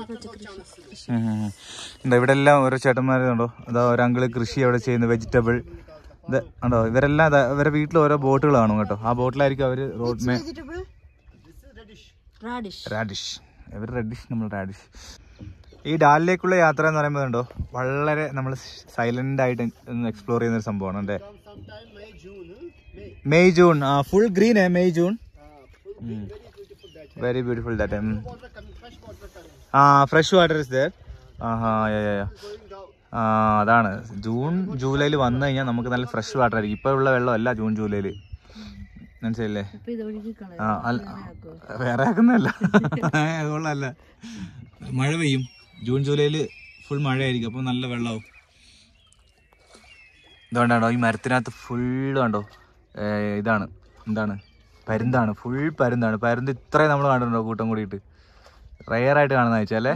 ഇവിടെ എല്ലാം ഓരോ ചേട്ടന്മാരുണ്ടോ. അതാ ഒരു അങ്കിള് കൃഷി അവിടെ ചെയ്യുന്ന വെജിറ്റബിൾ ഇത് ഉണ്ടോ. ഇവരെല്ലാം ഇവരുടെ വീട്ടിൽ ഓരോ ബോട്ടുകൾ കാണും കേട്ടോ. ആ ബോട്ടിലായിരിക്കും അവര് റോഡ് റാഡിഷ്. ഇവർ റെഡിഷ്, നമ്മൾ റാഡിഷ്. ഈ ഡാലിലേക്കുള്ള യാത്ര എന്ന് പറയുമ്പോൾ ഉണ്ടോ വളരെ നമ്മൾ സൈലന്റ് ആയിട്ട് എക്സ്പ്ലോർ ചെയ്യുന്ന ഒരു സംഭവമാണ്. sometime May, June. May. May, June. Full green hai, May, June. Full green, very beautiful that time. Very beautiful that time. Water coming, fresh water coming. Fresh water is there. Yeah. Going down. അതാണ് June ജൂലൈയിൽ വന്നു കഴിഞ്ഞാൽ നമുക്ക് നല്ല fresh water ആയിരിക്കും. ഇപ്പൊ ഉള്ള വെള്ളമല്ല ജൂൺ ജൂലൈയിൽ, മനസ്സിലല്ലേ? വേറെ ആക്കുന്നല്ല, അതുകൊള്ളല്ല. മഴ പെയ്യും ജൂൺ ജൂലൈയിൽ, ഫുൾ മഴയായിരിക്കും, അപ്പൊ നല്ല വെള്ളമാവും. ഇതുകൊണ്ടാണോ ഈ മരത്തിനകത്ത് ഫുള്ള് കണ്ടോ, ഇതാണ് എന്താണ് പരുന്താണ്, ഫുൾ പരുന്താണ്. പരുന്ത് ഇത്രയും നമ്മൾ കണ്ടിട്ടുണ്ടോ കൂട്ടം കൂടിയിട്ട്? റയറായിട്ട് കാണുന്ന വെച്ചാലേ.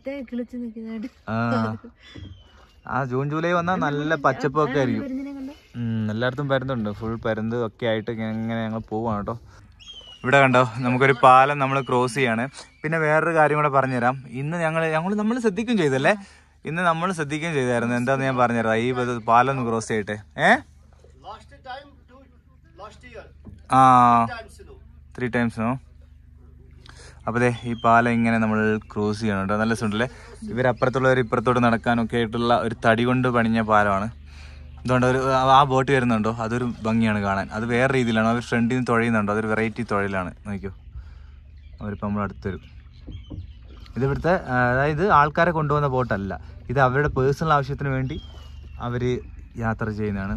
ജൂൺ ജൂലൈ വന്നാൽ നല്ല പച്ചപ്പൊക്കെ ആയിരിക്കും. എല്ലായിടത്തും പരുന്തുണ്ട്, ഫുൾ പരുന്ത് ഒക്കെ ആയിട്ട് ഇങ്ങനെ ഞങ്ങൾ പോവാണ് കേട്ടോ. ഇവിടെ കണ്ടോ നമുക്കൊരു പാലം നമ്മൾ ക്രോസ് ചെയ്യാണ്. പിന്നെ വേറൊരു കാര്യം കൂടെ പറഞ്ഞുതരാം. ഇന്ന് നമ്മൾ ശ്രദ്ധിക്കുകയും ചെയ്തല്ലേ, ഇന്ന് നമ്മൾ ശ്രദ്ധിക്കുകയും ചെയ്തായിരുന്നു. എന്താന്ന് ഞാൻ പറഞ്ഞുതരാം. ഈ പാലം ഒന്ന് ക്രോസ് ചെയ്യട്ടെ. 3 times നോ. അപ്പോൾ ദേ ഈ പാലം ഇങ്ങനെ നമ്മൾ ക്രോസ് ചെയ്യണം കേട്ടോ. നല്ല രസമുണ്ടല്ലേ. ഇവരപ്പുറത്തുള്ളവർ ഇപ്പുറത്തോട്ട് നടക്കാനൊക്കെ ആയിട്ടുള്ള ഒരു തടി കൊണ്ട് പണിഞ്ഞ പാലമാണ്. അതുകൊണ്ട് ആ ബോട്ട് വരുന്നുണ്ടോ, അതൊരു ഭംഗിയാണ് കാണാൻ. അത് വേറെ രീതിയിലാണ്, അവർ ഫ്രണ്ടിൽ നിന്ന് തുഴയുന്നുണ്ടോ, അതൊരു വെറൈറ്റി തുഴയിലാണ്. നോക്കിയോ, അവരിപ്പോൾ നമ്മൾ അടുത്ത് വരും. ഇതിവിടുത്തെ അതായത് ആൾക്കാരെ കൊണ്ടുപോകുന്ന ബോട്ടല്ല, ഇത് അവരുടെ പേഴ്സണൽ ആവശ്യത്തിന് വേണ്ടി അവർ യാത്ര ചെയ്യുന്നതാണ്.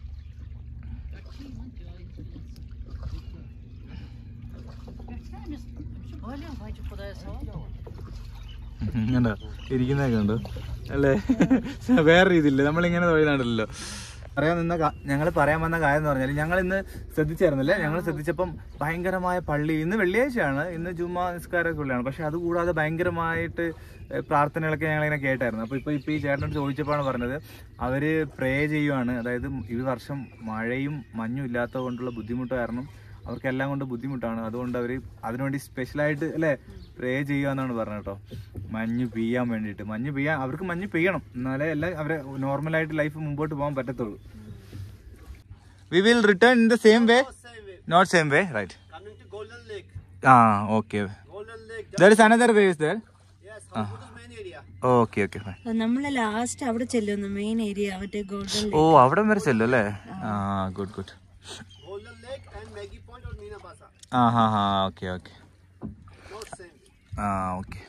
കണ്ടോ ഇരിക്കുന്നതൊക്കെ ഉണ്ടോ അല്ലേ? വേറെ രീതിയില്ല, നമ്മളിങ്ങനെ തൊഴിലാണ്ടല്ലോ. ഞങ്ങൾ പറയാൻ വന്ന കാര്യം എന്ന് പറഞ്ഞാൽ, ഞങ്ങൾ ഇന്ന് ശ്രദ്ധിച്ചായിരുന്നല്ലേ, ഞങ്ങൾ ശ്രദ്ധിച്ചപ്പം ഭയങ്കരമായ പള്ളി, ഇന്ന് വെള്ളിയാഴ്ചയാണ്, ഇന്ന് ജുമാ നിസ്കാരമൊക്കെ ഉള്ളതാണ്. പക്ഷെ അതുകൂടാതെ ഭയങ്കരമായിട്ട് പ്രാർത്ഥനകളൊക്കെ ഞങ്ങളിങ്ങനെ കേട്ടായിരുന്നു. അപ്പോൾ ഇപ്പോൾ ഈ ചേട്ടനോട് ചോദിച്ചപ്പോഴാണ് പറഞ്ഞത്, അവർ പ്രേ ചെയ്യുവാണ്. അതായത് ഈ വർഷം മഴയും മഞ്ഞും ഇല്ലാത്തത് കൊണ്ടുള്ള ബുദ്ധിമുട്ട് കാരണം അവർക്കെല്ലാം കൊണ്ട് ബുദ്ധിമുട്ടാണ്. അതുകൊണ്ട് അവർ അതിനുവേണ്ടി സ്പെഷ്യലായിട്ട് അല്ലേ പ്രേ ചെയ്യുക എന്നാണ് പറഞ്ഞത് കേട്ടോ. മഞ്ഞ് പെയ്യാൻ വേണ്ടിയിട്ട്, അവർക്ക് മഞ്ഞ് പെയ്യണം, എന്നാലേ എല്ലാം അവരെ നോർമലായിട്ട് ലൈഫ് മുമ്പോട്ട് പോകാൻ പറ്റത്തുള്ളൂ. We will return in the same way? Not same way, right? Coming to Golden Lake. Okay. Golden Lake. There is another way, is there? Yes, Hamburg is main area. Okay, fine. നമ്മളെ last അവിടെ ചെല്ലുന്നു, main area മറ്റേ golden lake. അവിടെ വരെ ചെല്ലും അല്ലേ? Good. Golden Lake and Maggie Point or Mina Basa. Okay. Not same. Okay.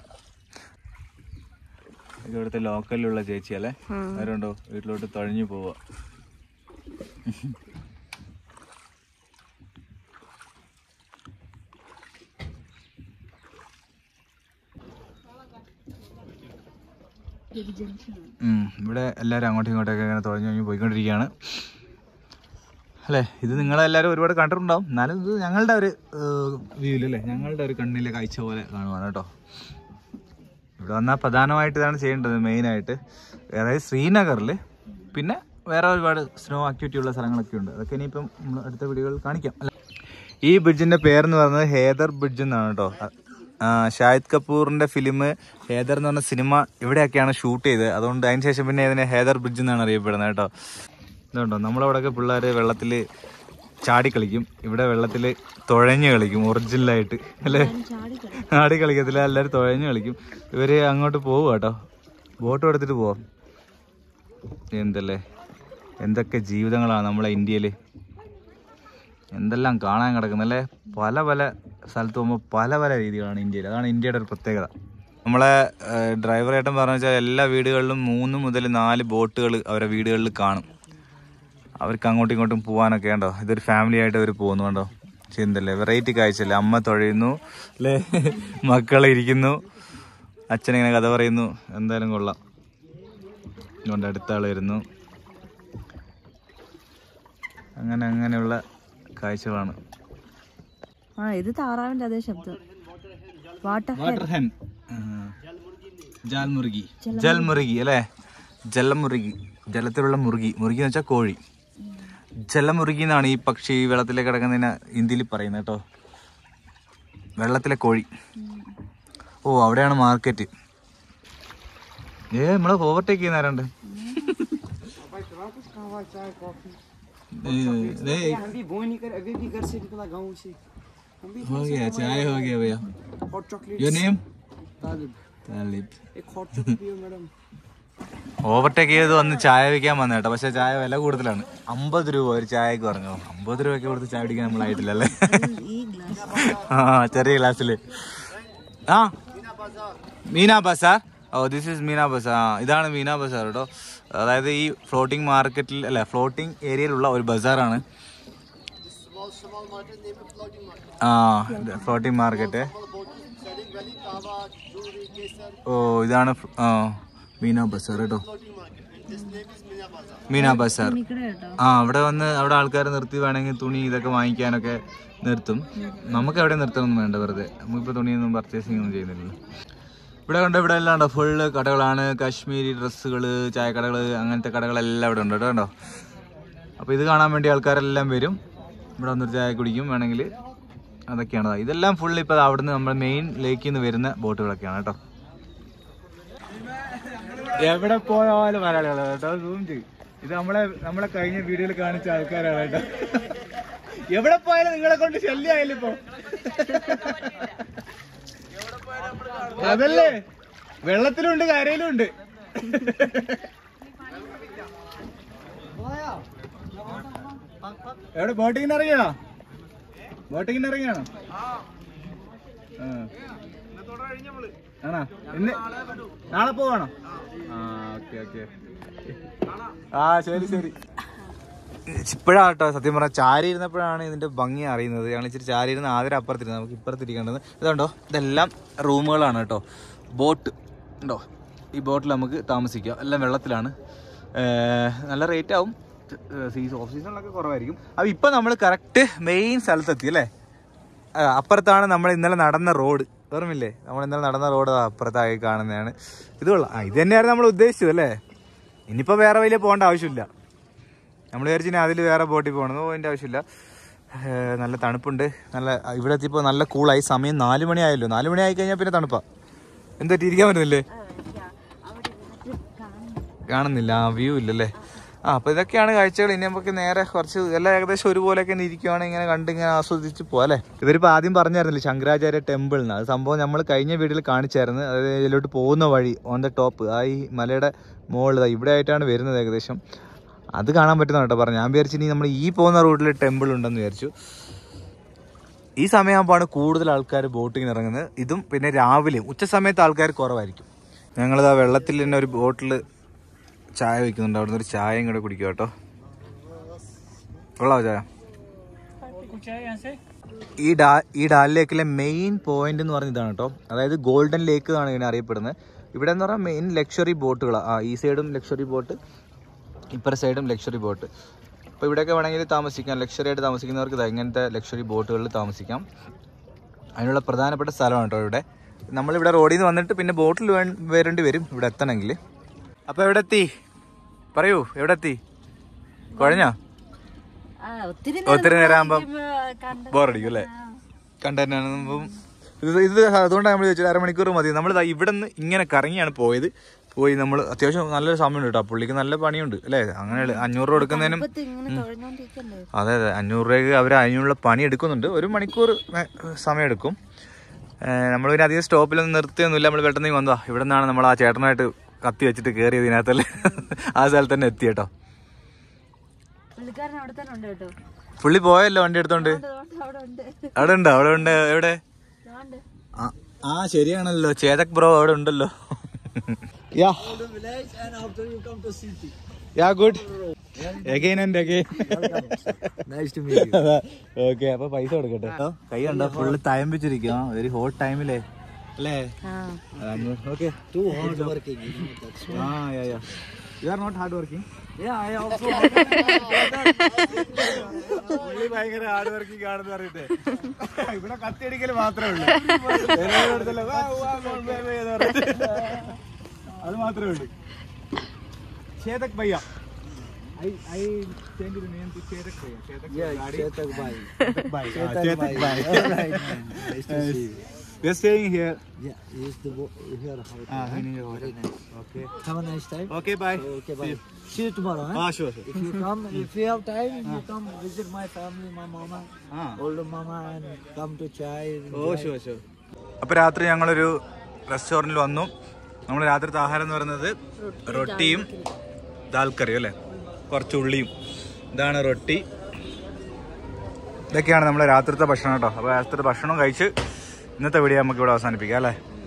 ഇവിടുത്തെ ലോക്കലിലുള്ള ചേച്ചി അല്ലേ, അവരുണ്ടോ വീട്ടിലോട്ട് തുഴഞ്ഞു പോവാ. ഇവിടെ എല്ലാവരും അങ്ങോട്ടും ഇങ്ങോട്ടൊക്കെ ഇങ്ങനെ തുഴഞ്ഞു പോയിക്കൊണ്ടിരിക്കുകയാണ് അല്ലേ. ഇത് നിങ്ങളെല്ലാവരും ഒരുപാട് കണ്ടിട്ടുണ്ടാവും, എന്നാലും ഇത് ഞങ്ങളുടെ ഒരു വ്യൂവിലല്ലേ, ഞങ്ങളുടെ ഒരു കണ്ണിലെ കാഴ്ച പോലെ കാണുവാണ് കേട്ടോ. ഇവിടെ വന്നാൽ പ്രധാനമായിട്ട് ഇതാണ് ചെയ്യേണ്ടത് മെയിനായിട്ട്. അതായത് ശ്രീനഗറിൽ പിന്നെ വേറെ ഒരുപാട് സ്നോ ആക്ടിവിറ്റി ഉള്ള സ്ഥലങ്ങളൊക്കെ ഉണ്ട്. അതൊക്കെ ഇനിയിപ്പം നമ്മൾ അടുത്ത വീഡിയോകളിൽ കാണിക്കാം അല്ലേ. ഈ ബ്രിഡ്ജിൻ്റെ പേരെന്ന് പറയുന്നത് ഹേദർ ബ്രിഡ്ജ് എന്നാണ് കേട്ടോ. ഷാഹിദ് കപൂറിൻ്റെ ഫിലിം ഹേദർ എന്ന് പറഞ്ഞ സിനിമ ഇവിടെയൊക്കെയാണ് ഷൂട്ട് ചെയ്തത്. അതുകൊണ്ട് അതിന് ശേഷം പിന്നെ ഇതിനെ ഹേദർ ബ്രിഡ്ജ് എന്നാണ് അറിയപ്പെടുന്നത് കേട്ടോ. ഇതുണ്ടോ നമ്മളവിടെയൊക്കെ പിള്ളേർ വെള്ളത്തിൽ ചാടി കളിക്കും, ഇവിടെ വെള്ളത്തിൽ തുഴഞ്ഞ് കളിക്കും ഒറിജിനലായിട്ട് അല്ലേ. ചാടി കളിക്കത്തില്ല, എല്ലാവരും തുഴഞ്ഞ് കളിക്കും. ഇവർ അങ്ങോട്ട് പോവുക കേട്ടോ, ബോട്ടും എടുത്തിട്ട് പോവാം. എന്തല്ലേ എന്തൊക്കെ ജീവിതങ്ങളാണ് നമ്മളെ ഇന്ത്യയിൽ, എന്തെല്ലാം കാണാൻ കിടക്കുന്നല്ലേ. പല സ്ഥലത്ത് പോകുമ്പോൾ പല രീതികളാണ് ഇന്ത്യയിൽ. അതാണ് ഇന്ത്യയുടെ ഒരു പ്രത്യേകത. നമ്മളെ ഡ്രൈവർ ഏട്ടൻ പറഞ്ഞു വെച്ചാൽ എല്ലാ വീടുകളിലും 3 മുതൽ 4 ബോട്ടുകൾ അവരുടെ വീടുകളിൽ കാണും. അവർക്ക് അങ്ങോട്ടും ഇങ്ങോട്ടും പോകാനൊക്കെ ഉണ്ടോ. ഇതൊരു ഫാമിലി ആയിട്ട് അവർ പോകുന്നു കണ്ടോ. എന്തല്ലേ വെറൈറ്റി കാഴ്ചയല്ലേ. അമ്മ തുഴയുന്നു അല്ലേ, മക്കളെ ഇരിക്കുന്നു, അച്ഛനിങ്ങനെ കഥ പറയുന്നു. എന്തായാലും കൊള്ളാം. അതുകൊണ്ട് അടുത്ത ആൾ വരുന്നു. അങ്ങനെയുള്ള കാഴ്ചകളാണ്. ഇത് താറാവിന്റെ അതേ ശബ്ദം. വാട്ടർ ഹെൻ, ജൽമുറുകി അല്ലേ. ജലമുറുകി, ജലത്തിലുള്ള മുറുകി എന്ന് വെച്ചാൽ കോഴി. ജലമുറുകി എന്നാണ് ഈ പക്ഷി വെള്ളത്തിലേക്ക് കിടക്കുന്നതിന് ഹിന്ദിയിൽ പറയുന്നത് കേട്ടോ. വെള്ളത്തിലെ കോഴി. അവിടെയാണ് മാർക്കറ്റ്. നമ്മളെ ഓവർടേക്ക് ചെയ്യുന്നവരുണ്ട്. हो गया चाय हो गया भैया. Your name? Talib. एक हॉट चॉकलेट पियो मैडम. ഓവർടേക്ക് ചെയ്ത് വന്ന് ചായ വയ്ക്കാൻ വന്ന കേട്ടോ. പക്ഷെ ചായ വില കൂടുതലാണ്. 50 രൂപ ഒരു ചായക്ക് പറഞ്ഞു. 50 രൂപയ്ക്ക് കൊടുത്ത് ചായ പിടിക്കാൻ നമ്മളായിട്ടില്ലല്ലേ. ആ ചെറിയ ഗ്ലാസ്സില്. ആ Meena Bazaar. Oh this is Meena Bazaar. ഇതാണ് മീന ബസാർ കേട്ടോ. അതായത് ഈ ഫ്ലോട്ടിംഗ് മാർക്കറ്റിൽ അല്ല ഫ്ലോട്ടിംഗ് ഏരിയയിലുള്ള ഒരു ബസാറാണ്. ആ ഫ്ലോട്ടിംഗ് മാർക്കറ്റ്. ഓ ഇതാണ് മീന ബസാർ കേട്ടോ. മീന ബസാർ. ആ അവിടെ വന്ന് അവിടെ ആൾക്കാർ നിർത്തി വേണമെങ്കിൽ തുണി ഇതൊക്കെ വാങ്ങിക്കാനൊക്കെ നിർത്തും. നമുക്ക് എവിടെ നിർത്തണമെന്നും വേണ്ട, വെറുതെ നമുക്കിപ്പോൾ തുണിയൊന്നും പർച്ചേസിംഗ് ഒന്നും ചെയ്യുന്നില്ലല്ലോ. ഇവിടെ കണ്ടോ, ഇവിടെ എല്ലാം ഉണ്ടോ, ഫുള്ള് കടകളാണ്. കാശ്മീരി ഡ്രസ്സുകൾ, ചായക്കടകൾ, അങ്ങനത്തെ കടകളെല്ലാം ഇവിടെ ഉണ്ട് കേട്ടോ. കണ്ടോ. അപ്പോൾ ഇത് കാണാൻ വേണ്ടി ആൾക്കാരെല്ലാം വരും. ഇവിടെ വന്നൊരു ചായ കുടിക്കും വേണമെങ്കിൽ. അതൊക്കെയാണ്. ഇതെല്ലാം ഫുള്ള് ഇപ്പോൾ അവിടുന്ന് നമ്മുടെ മെയിൻ ലേക്കിൽ നിന്ന് വരുന്ന ബോട്ടുകളൊക്കെയാണ് കേട്ടോ. എവിടെ പോയാലും മലയാളികളാണ് കേട്ടോ. സൂം ചെയ്യും. ഇത് നമ്മളെ കഴിഞ്ഞ വീഡിയോയിൽ കാണിച്ച ആൾക്കാരാണ് കേട്ടോ. എവിടെ പോയാലും നിങ്ങളെ കൊണ്ട് ശല്യമായില്ല ഇപ്പൊ. അതല്ലേ, വെള്ളത്തിലുണ്ട് കരയിലും ഉണ്ട്. എവിടെ ബോട്ടിങ്ങിന് ഇറങ്ങിയാണോ? ബോട്ടിങ്ങിന് ഇറങ്ങിയാണോ? ആണോ? ഇന്ന് നാളെ പോവാണോ? ആ ഓക്കെ ഓക്കെ. ആ ശരി ശരി. ഇപ്പോഴാട്ടോ സത്യം പറഞ്ഞാൽ ചാരി ഇരുന്നപ്പോഴാണ് ഇതിന്റെ ഭംഗി അറിയുന്നത്. ഞങ്ങൾ ഇച്ചിരി ചാരി ഇരുന്ന് ആദ്യം അപ്പുറത്തിരുന്നത്, നമുക്ക് ഇപ്പുറത്തിരിക്കേണ്ടത്. ഇതുണ്ടോ, ഇതെല്ലാം റൂമുകളാണ് കേട്ടോ. ബോട്ട് ഉണ്ടോ, ഈ ബോട്ടിൽ നമുക്ക് താമസിക്കാം. എല്ലാം വെള്ളത്തിലാണ്. നല്ല റേറ്റ് ആവും. ഓഫ് സീസണിലൊക്കെ കുറവായിരിക്കും. അപ്പോൾ ഇപ്പം നമ്മൾ കറക്റ്റ് മെയിൻ സ്ഥലത്തെത്തി അല്ലേ. അപ്പുറത്താണ് നമ്മൾ ഇന്നലെ നടന്ന റോഡ്. ഓർമ്മയില്ലേ, നമ്മൾ ഇന്നലെ നടന്ന റോഡ് അപ്പുറത്തായി കാണുന്നതാണ്. ഇത് കൊള്ളാം. ഇത് തന്നെയായിരുന്നു നമ്മൾ ഉദ്ദേശിച്ചത് അല്ലേ. ഇനിയിപ്പോൾ വേറെ വലിയ പോകേണ്ട ആവശ്യമില്ല. നമ്മൾ വിചാരിച്ചു അതിൽ വേറെ ബോട്ടിൽ പോകണമെന്ന് പോകേണ്ട ആവശ്യമില്ല. നല്ല തണുപ്പുണ്ട്. നല്ല ഇവിടെ എത്തിയപ്പോൾ നല്ല കൂളായി. സമയം 4 മണി ആയല്ലോ. 4 മണി ആയി കഴിഞ്ഞാൽ പിന്നെ തണുപ്പാ. എന്താ ഇരിക്കാൻ പറ്റുന്നില്ലേ? കാണുന്നില്ല, വ്യൂ ഇല്ലല്ലേ. അപ്പോൾ ഇതൊക്കെയാണ് കാഴ്ചകൾ. ഇനി നമുക്ക് നേരെ കുറച്ച് എല്ലാം ഏകദേശം ഒരുപോലെയൊക്കെ ഇരിക്കുവാണെങ്കിൽ ഇങ്ങനെ കണ്ടിങ്ങനെ ആസ്വദിച്ച് പോകാം അല്ലേ. ഇവരിപ്പോൾ ആദ്യം പറഞ്ഞായിരുന്നില്ലേ ശങ്കരാചാര്യ ടെമ്പിൾ എന്ന്. അത് സംഭവം നമ്മൾ കഴിഞ്ഞ വീഡിയോയിൽ കാണിച്ചായിരുന്നു. അതായത് ഇതിലോട്ട് പോകുന്ന വഴി ഓൺ ദ ടോപ്പ് ആ ഈ മലയുടെ മുകളിൽ ഇവിടെ ആയിട്ടാണ് വരുന്നത് ഏകദേശം. അത് കാണാൻ പറ്റുന്ന കേട്ടോ പറഞ്ഞു. ഞാൻ വിചാരിച്ചു ഇനി നമ്മൾ ഈ പോകുന്ന റൂട്ടിൽ ടെമ്പിൾ ഉണ്ടെന്ന് വിചാരിച്ചു. ഈ സമയമാകുമ്പോഴാണ് കൂടുതൽ ആൾക്കാർ ബോട്ടിങ്ങിന് ഇറങ്ങുന്നത്. ഇതും പിന്നെ രാവിലെയും ഉച്ച സമയത്ത് ആൾക്കാർ കുറവായിരിക്കും. ഞങ്ങളിത് ആ വെള്ളത്തിൽ തന്നെ ഒരു ബോട്ടിൽ ചായ വയ്ക്കുന്നുണ്ട്. അവിടുന്ന് ഒരു ചായയും കൂടെ കുടിക്കുക കേട്ടോ. കൊള്ളാവോ ചായ? ഈ ഡാൽ ലേക്കിലെ മെയിൻ പോയിന്റ് എന്ന് പറഞ്ഞ ഇതാണ് കേട്ടോ. അതായത് ഗോൾഡൻ ലേക്ക് എന്നാണ് ഇതിനെ അറിയപ്പെടുന്നത്. ഇവിടെ എന്ന് പറഞ്ഞാൽ മെയിൻ ലക്ഷറി ബോട്ടുകളാണ്. ഈ സൈഡും ലക്ഷറി ബോട്ട്, ഇപ്പുറ സൈഡും ലക്ഷറി ബോട്ട്. അപ്പോൾ ഇവിടെയൊക്കെ വേണമെങ്കിൽ താമസിക്കാം. ലക്ഷറി ആയിട്ട് താമസിക്കുന്നവർക്ക് ഇങ്ങനത്തെ ലക്ഷറി ബോട്ടുകളിൽ താമസിക്കാം. അതിനുള്ള പ്രധാനപ്പെട്ട സ്ഥലമാണ് കേട്ടോ ഇവിടെ. നമ്മളിവിടെ റോഡിൽ നിന്ന് വന്നിട്ട് പിന്നെ ബോട്ടിൽ വരേണ്ടി വരും ഇവിടെ എത്തണമെങ്കിൽ. അപ്പോൾ എവിടെ എത്തി പറയൂ, എവിടെ എത്തി? കുഴഞ്ഞോ? ഒത്തിരി നേരം ആകുമ്പം ബോറടിക്കും അല്ലേ. കണ്ടന്റാണ്. ഇത് അതുകൊണ്ടാണ് നമ്മൾ ചോദിച്ചത് 1/2 മണിക്കൂർ മതി. നമ്മൾ ഇവിടെ നിന്ന് ഇങ്ങനെ കറങ്ങിയാണ് പോയത്. പോയി നമ്മൾ അത്യാവശ്യം നല്ലൊരു സമയമുണ്ട് കേട്ടോ. പുള്ളിക്ക് നല്ല പണിയുണ്ട് അല്ലേ. അങ്ങനെ 500 രൂപ എടുക്കുന്നതിനും അതെ 500 രൂപയ്ക്ക് അവർ അതിനുള്ള പണി എടുക്കുന്നുണ്ട്. 1 മണിക്കൂർ സമയം എടുക്കും. നമ്മൾ പിന്നെ അധികം സ്റ്റോപ്പിലൊന്നും നിർത്തിയൊന്നുമില്ല. നമ്മൾ പെട്ടെന്ന് വന്നതാ. ഇവിടെ നിന്നാണ് നമ്മൾ ആ ചേട്ടനായിട്ട് കത്തി വെച്ചിട്ട് കയറിയത്. ഇതിനകത്തല്ലേ ആ സ്ഥലത്ത് തന്നെ എത്തി കേട്ടോ. പുള്ളി പോയല്ലോ വണ്ടി എടുത്തോണ്ട്. അവിടെ ഉണ്ടോ? അവിടെ ഉണ്ട്. എവിടെ? ആ ശരിയാണല്ലോ, ചേതക് ബ്രോ അവിടെ ഉണ്ടല്ലോ. Yeah. All the village and after you come to city. Yeah, good. Again and again. Nice to meet you. Okay, അപ്പൊ പൈസ കൊടുക്കട്ടെ. കൈ കണ്ടോ ഫുള്ള് തയമ്പിച്ചിരിക്കും. വെരി ഹോട്ട് ടൈമിലേ അല്ലേ. Okay. Too hard working. That's why. Yeah. You are not hard working. Yeah, I also. പുള്ളി ഭയങ്കര ഹാർഡ് വർക്കിംഗ് ആണെന്ന് പറഞ്ഞിട്ട് ഇവിടെ കത്തിയടിക്കൽ മാത്രമേ ഉള്ളൂ. അത് മാത്രമേ ഉള്ളൂ. Chetak ഭയ്യ. I changed the name to Chetak Bhai. Chetak Bhai. Chetak Bhai. All right, man. Nice to see you. We are staying here. Yeah, here's the here. Very nice. Okay. Have a nice time. Okay, bye. Okay, bye. See you tomorrow. Huh? Sure. If you come, if you have time, you come visit my family, my mama, older mama, and come to chai. Oh, sure. അപ്പോൾ രാത്രി ഞങ്ങളൊരു റെസ്റ്റോറൻറ്റിൽ വന്നു. നമ്മൾ രാത്രിത്തെ ആഹാരം എന്ന് പറയുന്നത് റൊട്ടിയും ദാൽ കറിയും അല്ലേ, കുറച്ച് ഉള്ളിയും. ഇതാണ് റൊട്ടി. ഇതൊക്കെയാണ് നമ്മുടെ രാത്രിത്തെ ഭക്ഷണം കേട്ടോ. അപ്പോൾ രാത്രിത്തെ ഭക്ഷണം കഴിച്ച് ഇന്നത്തെ വീഡിയോ നമുക്ക് ഇവിടെ അവസാനിപ്പിക്കാം അല്ലേ.